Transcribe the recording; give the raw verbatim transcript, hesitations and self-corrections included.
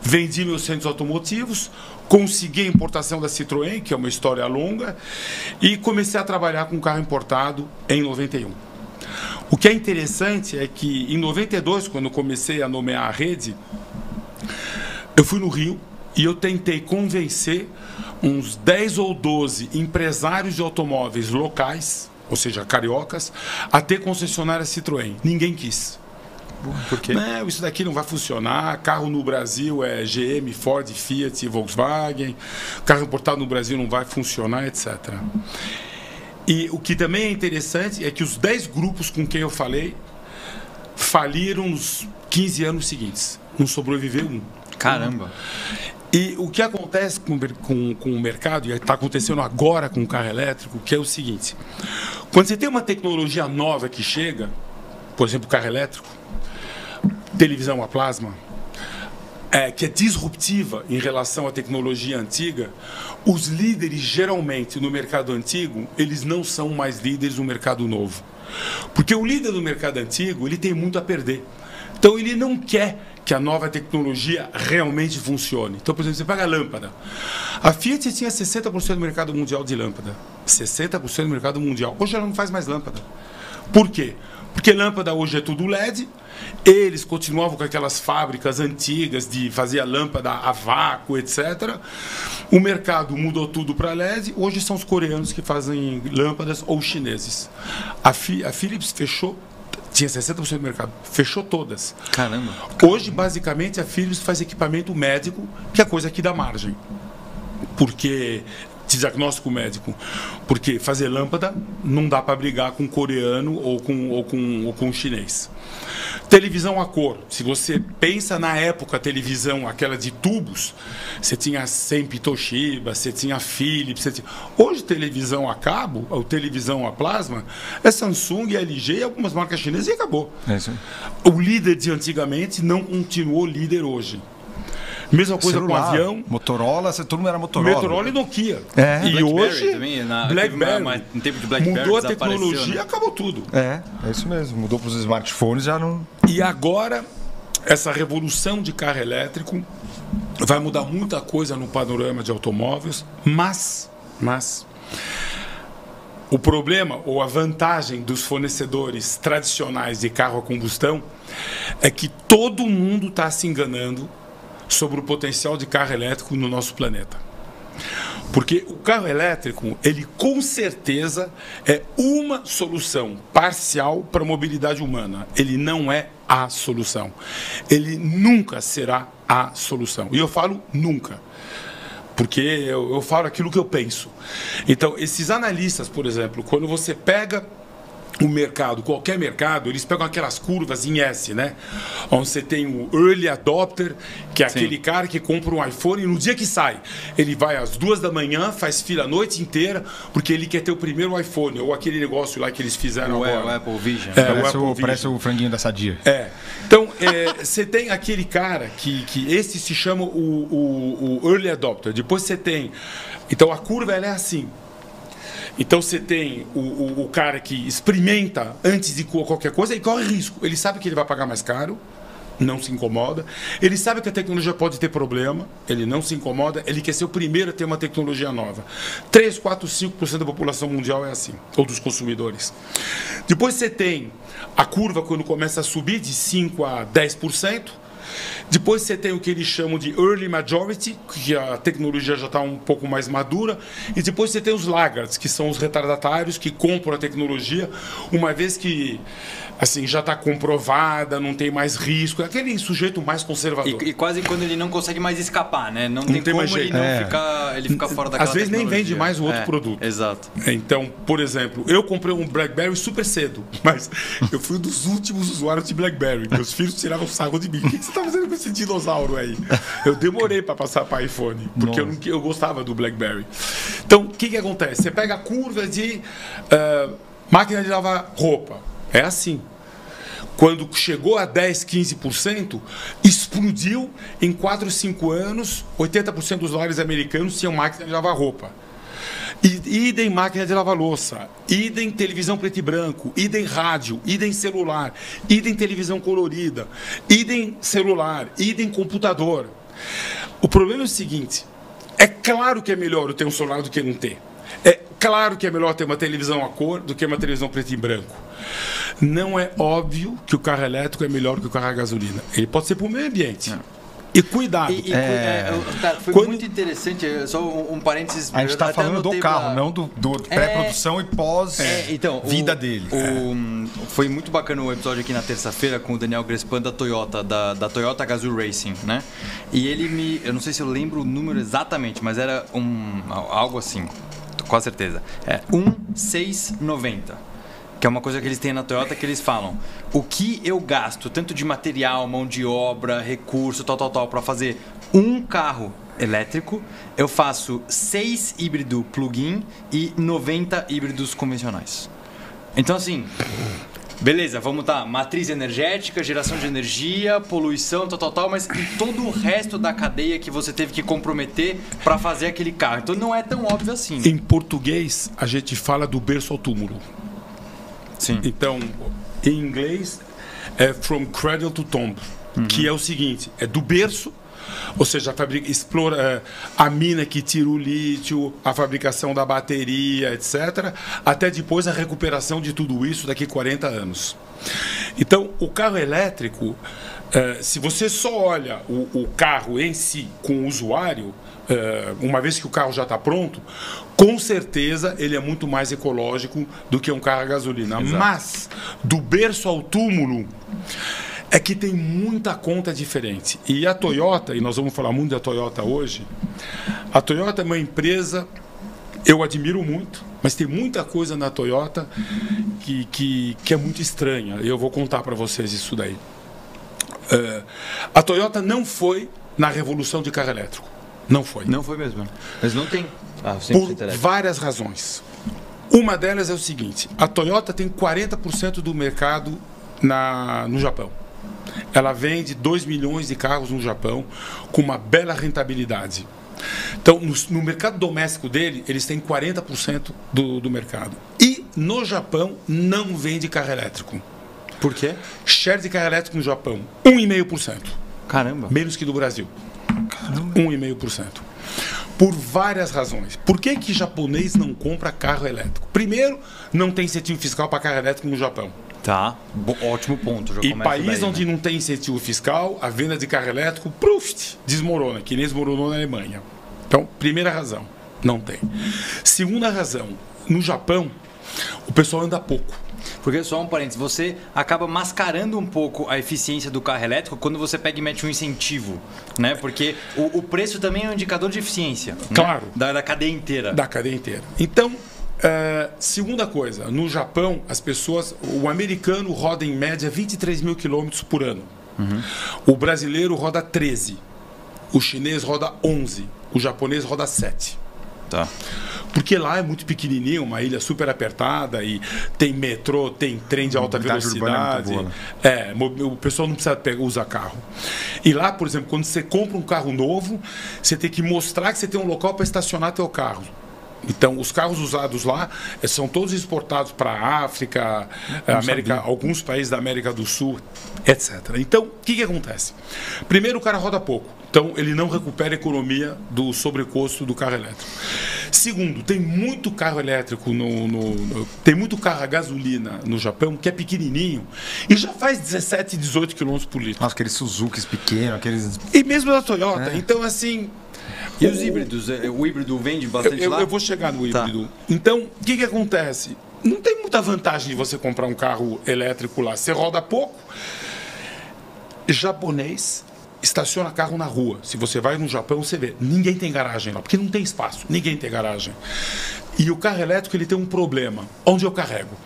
vendi meus centros automotivos, consegui a importação da Citroën, que é uma história longa, e comecei a trabalhar com carro importado em noventa e um. O que é interessante é que em noventa e dois, quando eu comecei a nomear a rede, eu fui no Rio e eu tentei convencer uns dez ou doze empresários de automóveis locais, ou seja, cariocas, a ter concessionária Citroën. Ninguém quis. Por quê? Não, isso daqui não vai funcionar. Carro no Brasil é G M, Ford, Fiat e Volkswagen. Carro importado no Brasil não vai funcionar, etcétera. E o que também é interessante é que os dez grupos com quem eu falei faliram nos quinze anos seguintes. Não sobreviveu um. Caramba! E o que acontece com, com, com o mercado, e está acontecendo agora com o carro elétrico, que é o seguinte: quando você tem uma tecnologia nova que chega, por exemplo, carro elétrico, televisão a plasma, é, que é disruptiva em relação à tecnologia antiga, os líderes geralmente no mercado antigo, eles não são mais líderes no mercado novo. Porque o líder do mercado antigo, ele tem muito a perder. Então ele não quer que a nova tecnologia realmente funcione. Então, por exemplo, você pega a lâmpada. A Fiat tinha sessenta por cento do mercado mundial de lâmpada. sessenta por cento do mercado mundial. Hoje ela não faz mais lâmpada. Por quê? Porque lâmpada hoje é tudo L E D. Eles continuavam com aquelas fábricas antigas de fazer a lâmpada a vácuo, etcétera. O mercado mudou tudo para L E D. Hoje são os coreanos que fazem lâmpadas ou os chineses. A, Fi, a Philips fechou. Tinha sessenta por cento do mercado. Fechou todas. Caramba. Hoje, basicamente, a Philips faz equipamento médico, que é coisa que dá margem. Porque... diagnóstico médico. Porque fazer lâmpada não dá para brigar com coreano ou com, ou, com, ou com chinês. Televisão a cor. Se você pensa na época, a televisão, aquela de tubos, você tinha sempre Toshiba, você tinha Philips. Você tinha... Hoje, televisão a cabo, ou televisão a plasma, é Samsung, L G e algumas marcas chinesas e acabou. É isso aí. O líder de antigamente não continuou líder hoje. Mesma coisa Celular, com avião. Motorola, todo mundo era Motorola. Motorola e Nokia. É. E hoje, também, na, BlackBerry. uma, uma, um tempo de BlackBerry mudou a tecnologia, né? acabou tudo. É, é isso mesmo. Mudou para os smartphones, já não... E agora, essa revolução de carro elétrico vai mudar muita coisa no panorama de automóveis, mas, mas o problema ou a vantagem dos fornecedores tradicionais de carro a combustão é que todo mundo está se enganando sobre o potencial de carro elétrico no nosso planeta. Porque o carro elétrico, ele com certeza é uma solução parcial para a mobilidade humana. Ele não é a solução. Ele nunca será a solução. E eu falo nunca. Porque eu, eu falo aquilo que eu penso. Então, esses analistas, por exemplo, quando você pega o mercado, qualquer mercado, eles pegam aquelas curvas em S, né? Onde você tem o early adopter, que é Sim. aquele cara que compra um iPhone e no dia que sai, ele vai às duas da manhã, faz fila a noite inteira, porque ele quer ter o primeiro iPhone, ou aquele negócio lá que eles fizeram o agora. O Apple Vision. É, parece, o Apple o, Vision. parece o franguinho da Sadia. É. Então, é, você tem aquele cara que, que esse se chama o, o, o early adopter. Depois você tem... Então, a curva ela é assim. Então você tem o, o, o cara que experimenta antes de qualquer coisa e corre risco. Ele sabe que ele vai pagar mais caro, não se incomoda. Ele sabe que a tecnologia pode ter problema, ele não se incomoda. Ele quer ser o primeiro a ter uma tecnologia nova. três, quatro, cinco por cento da população mundial é assim, ou dos consumidores. Depois você tem a curva quando começa a subir de cinco a dez por cento. Depois você tem o que eles chamam de early majority, que a tecnologia já está um pouco mais madura. E depois você tem os laggards, que são os retardatários que compram a tecnologia uma vez que assim, já está comprovada, não tem mais risco. É aquele sujeito mais conservador. E, e quase quando ele não consegue mais escapar, né? Não, não tem, tem como mais jeito. ele não é. ficar, ele ficar fora daquela Às vezes tecnologia. nem vende mais o outro é, produto. Exato. Então, por exemplo, eu comprei um BlackBerry super cedo, mas eu fui um dos últimos usuários de BlackBerry. Meus filhos tiravam sarro de mim. O que você está fazendo com esse dinossauro aí? Eu demorei para passar para iPhone, porque eu, não, eu gostava do BlackBerry. Então, o que, que acontece? Você pega a curva de uh, máquina de lavar roupa. É assim. Quando chegou a dez, quinze por cento, explodiu em quatro, cinco anos, oitenta por cento dos lares americanos tinham máquina de lavar roupa. Idem máquina de lavar louça, idem televisão preto e branco, idem rádio, idem celular, idem televisão colorida, idem celular, idem computador. O problema é o seguinte, é claro que é melhor eu ter um celular do que não ter. É claro que é melhor ter uma televisão a cor do que uma televisão preto e branco. Não é óbvio que o carro elétrico é melhor que o carro a gasolina. Ele pode ser para o meio ambiente. Não. E cuidado. E, e, é... É, cara, foi Quando... muito interessante, só um, um parênteses. A gente está falando do carro, pra... não do, do pré-produção é... e pós-vida é, então, dele. O, é. Foi muito bacana o episódio aqui na terça-feira com o Daniel Grespan da Toyota, da, da Toyota Gazoo Racing, né? E ele me... Eu não sei se eu lembro o número exatamente, mas era um, algo assim, com a certeza. É um mil seiscentos e noventa. Que é uma coisa que eles têm na Toyota, que eles falam: o que eu gasto, tanto de material, mão de obra, recurso, tal, tal, tal, para fazer um carro elétrico, eu faço seis híbrido plug-in e noventa híbridos convencionais. Então, assim, beleza, vamos tá, matriz energética, geração de energia, poluição, tal, tal, tal, mas e todo o resto da cadeia que você teve que comprometer para fazer aquele carro. Então, não é tão óbvio assim. Em português, a gente fala do berço ao túmulo. Sim. Então, em inglês, é from cradle to tomb, uhum. que é o seguinte, é do berço, ou seja, a fabrica, explora a mina que tira o lítio, a fabricação da bateria, etcétera, até depois a recuperação de tudo isso daqui a quarenta anos. Então, o carro elétrico, é, se você só olha o, o carro em si com o usuário, é, uma vez que o carro já está pronto, com certeza ele é muito mais ecológico do que um carro a gasolina. Exato. Mas, do berço ao túmulo, é que tem muita conta diferente. E a Toyota, e nós vamos falar muito da Toyota hoje, a Toyota é uma empresa, eu admiro muito, mas tem muita coisa na Toyota que, que, que é muito estranha. Eu vou contar para vocês isso daí. Uh, a Toyota não foi na revolução de carro elétrico. Não foi. Não foi mesmo. Mas não tem. Ah, por várias razões. Uma delas é o seguinte: a Toyota tem quarenta por cento do mercado na, no Japão. Ela vende dois milhões de carros no Japão com uma bela rentabilidade. Então, no, no mercado doméstico dele, eles têm quarenta por cento do, do mercado. E no Japão não vende carro elétrico. Por quê? Share de carro elétrico no Japão, um vírgula cinco por cento. Caramba. Menos que do Brasil. Caramba. um vírgula cinco por cento. Por várias razões. Por que que japonês não compra carro elétrico? Primeiro, não tem incentivo fiscal para carro elétrico no Japão. Tá, Bo- ótimo ponto. Já e país daí, onde né? não tem incentivo fiscal, a venda de carro elétrico, pruf, desmorona, que nem desmoronou na Alemanha. Então, primeira razão, não tem. Segunda razão, no Japão, o pessoal anda pouco. Porque, só um parênteses, você acaba mascarando um pouco a eficiência do carro elétrico quando você pega e mete um incentivo, né? Porque o, o preço também é um indicador de eficiência. Claro. Né? Da, da cadeia inteira. Da cadeia inteira. Então, uh, segunda coisa, no Japão, as pessoas, o americano roda em média vinte e três mil quilômetros por ano. Uhum. O brasileiro roda treze. O chinês roda onze. O japonês roda sete. Tá. Porque lá é muito pequenininho, uma ilha super apertada e tem metrô, tem trem de alta velocidade. É, boa, né? É, o pessoal não precisa pegar, usar carro. E lá, por exemplo, quando você compra um carro novo, você tem que mostrar que você tem um local para estacionar teu carro. Então, os carros usados lá são todos exportados para a África, América, alguns países da América do Sul, etcétera. Então, o que, que acontece? Primeiro, o cara roda pouco. Então, ele não recupera a economia do sobrecusto do carro elétrico. Segundo, tem muito carro elétrico, no, no, no, tem muito carro a gasolina no Japão, que é pequenininho, e já faz dezessete, dezoito quilômetros por litro. Nossa, aqueles Suzukis pequenos, aqueles... E mesmo da Toyota. É. Então, assim... E os híbridos? O híbrido vende bastante eu, lá? Eu vou chegar no híbrido. Tá. Então, o que, que acontece? Não tem muita vantagem de você comprar um carro elétrico lá. Você roda pouco. Japonês estaciona carro na rua. Se você vai no Japão, você vê. Ninguém tem garagem lá, porque não tem espaço. Ninguém tem garagem. E o carro elétrico ele tem um problema. Onde eu carrego?